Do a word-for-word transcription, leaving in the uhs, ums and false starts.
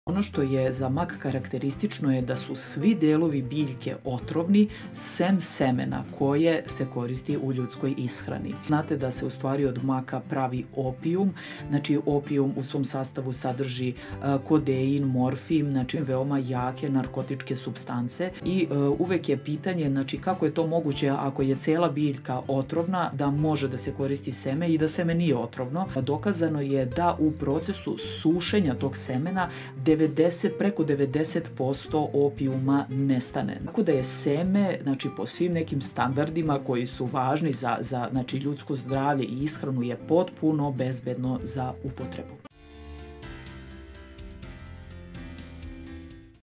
Ono što je za mak karakteristično je da su svi delovi biljke otrovni, sem semena koje se koristi u ljudskoj ishrani. Znate da se u stvari od maka pravi opijum, znači opijum u svom sastavu sadrži kodein, morfin, znači veoma jake narkotičke supstance i uvek je pitanje znači kako je to moguće ako je cela biljka otrovna da može da se koristi seme i da seme nije otrovno. Dokazano je da u procesu sušenja tog semena devedeset, preko devedeset posto opijuma nestane. Tako da je seme, znači po svim nekim standardima koji su važni za, za znači, ljudsko zdravlje i ishranu je potpuno bezbedno za upotrebu.